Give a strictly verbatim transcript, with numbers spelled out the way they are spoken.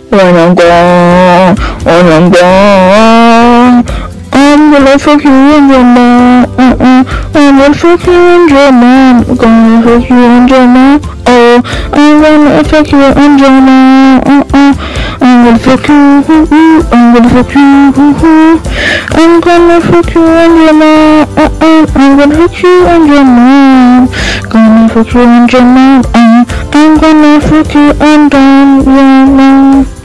When I'm gone, when I'm gone, I'm gonna fuck you and your mom. Uh-uh. I'm gonna fuck you and your mom. I'm gonna fuck you and your mom. Oh, I'm gonna fuck you and your mom. Uh-uh. I'm gonna fuck you. Ooh, I'm gonna fuck you. Ooh, I'm gonna fuck you and your mom. Uh-uh. I'm gonna fuck you and your mom. Gonna fuck you and your mom. Uh, I'm gonna fuck you and your mom.